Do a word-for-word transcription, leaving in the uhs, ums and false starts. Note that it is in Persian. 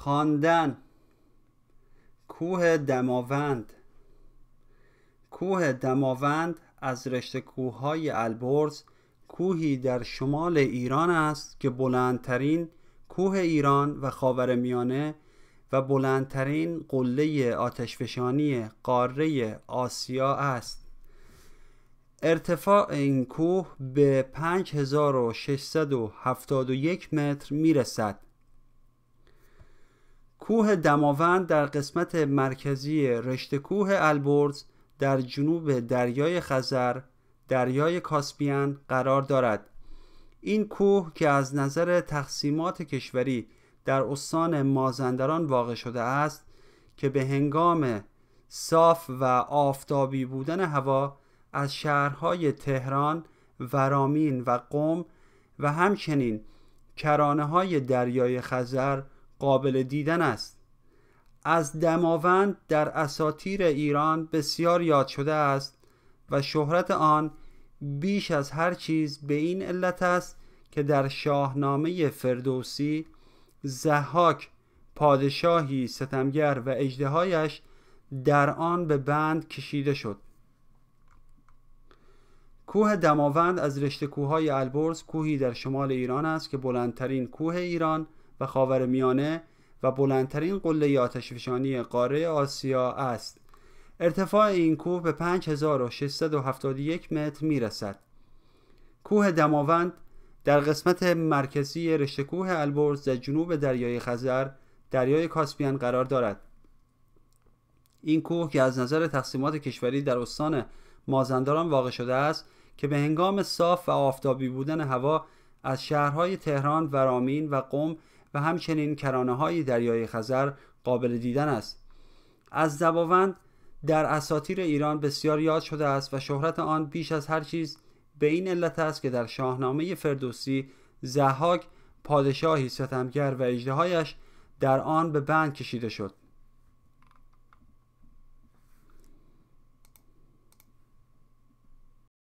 خواندن. کوه دماوند. کوه دماوند از رشته کوههای البرز کوهی در شمال ایران است که بلندترین کوه ایران و خاورمیانه و بلندترین قله آتشفشانی قاره آسیا است. ارتفاع این کوه به پنج هزار و ششصد و هفتاد و یک متر میرسد. کوه دماوند در قسمت مرکزی رشته کوه البرز در جنوب دریای خزر، دریای کاسپیان قرار دارد. این کوه که از نظر تقسیمات کشوری در استان مازندران واقع شده است که به هنگام صاف و آفتابی بودن هوا از شهرهای تهران، ورامین و قم و همچنین کرانه‌های دریای خزر قابل دیدن است. از دماوند در اساطیر ایران بسیار یاد شده است و شهرت آن بیش از هر چیز به این علت است که در شاهنامه فردوسی ضحاک پادشاهی ستمگر و اژدهایش در آن به بند کشیده شد. کوه دماوند از رشته کوههای البرز کوهی در شمال ایران است که بلندترین کوه ایران و خاورمیانه و بلندترین قله آتشفشانی قاره آسیا است. ارتفاع این کوه به پنج هزار و ششصد و هفتاد و یک متر میرسد. کوه دماوند در قسمت مرکزی رشته کوه البرز در جنوب دریای خزر، دریای کاسپیان قرار دارد. این کوه که از نظر تقسیمات کشوری در استان مازندران واقع شده است که به هنگام صاف و آفتابی بودن هوا از شهرهای تهران، ورامین و قم و همچنین کرانه‌های دریای خزر قابل دیدن است. از دماوند در اساطیر ایران بسیار یاد شده است و شهرت آن بیش از هر چیز به این علت است که در شاهنامه فردوسی ضحاک پادشاهی ستمگر و اژدهایش در آن به بند کشیده شد.